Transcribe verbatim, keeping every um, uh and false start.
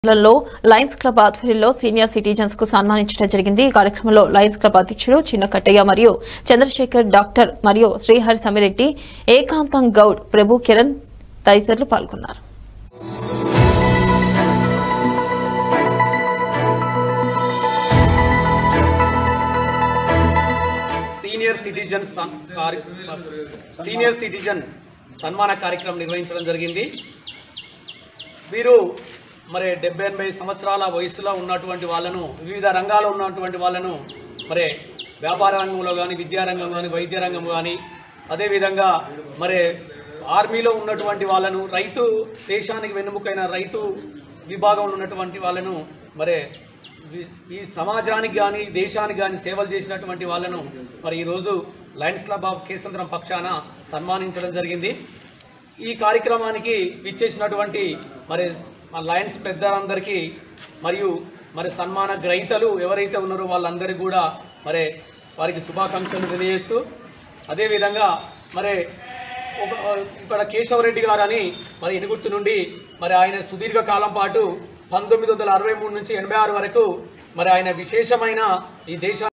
లో Lions club ఆధ్వర్యంలో senior citizens కు సన్మానించడం జరిగింది। ఈ కార్యక్రమంలో లయన్స్ క్లబ్ అధ్యక్షుడు చిన్న కట్టయ్య మరియు చంద్రశేఖర్ డాక్టర్ మరియు శ్రీహరి సమిరెడ్డి ఏకాంతం గౌడ్ ప్రభు కిరణ్ తదితరులు పాల్గొన్నారు। సీనియర్ సిటిజన్ సీనియర్ సిటిజన్ సన్మాన కార్యక్రమం నిర్వహించడం జరిగింది। వీరు మరి డెబ్బై ఎనభై సంవత్సరాల వయసులో ఉన్నటువంటి వాళ్ళను వివిధ రంగాల్లో ఉన్నటువంటి వాళ్ళను మరి వ్యాపార రంగంలో కానీ విద్యారంగం కానీ వైద్య రంగం కానీ అదేవిధంగా మరి ఆర్మీలో ఉన్నటువంటి వాళ్ళను రైతు దేశానికి వెన్నుముకైన రైతు విభాగంలో ఉన్నటువంటి వాళ్ళను మరి ఈ సమాజానికి కానీ దేశానికి కానీ సేవలు చేసినటువంటి వాళ్ళను మరి ఈరోజు లయన్స్ క్లబ్ ఆఫ్ కేసంద్రం పక్షాన సన్మానించడం జరిగింది। ఈ కార్యక్రమానికి విచ్చేసినటువంటి మరి లయన్స్ పెద్దలందరికీ మరియు మరి సన్మాన గ్రహీతలు ఎవరైతే ఉన్నారో వాళ్ళందరికీ కూడా మరి వారికి శుభాకాంక్షలు తెలియజేస్తూ అదేవిధంగా మరి ఒక ఇక్కడ కేశవరెడ్డి గారు అని మరి ఎనుగుర్తు నుండి మరి ఆయన సుదీర్ఘ కాలం పాటు పంతొమ్మిది వందల అరవై మూడు నుంచి ఎనభై ఆరు వరకు మరి ఆయన విశేషమైన ఈ దేశ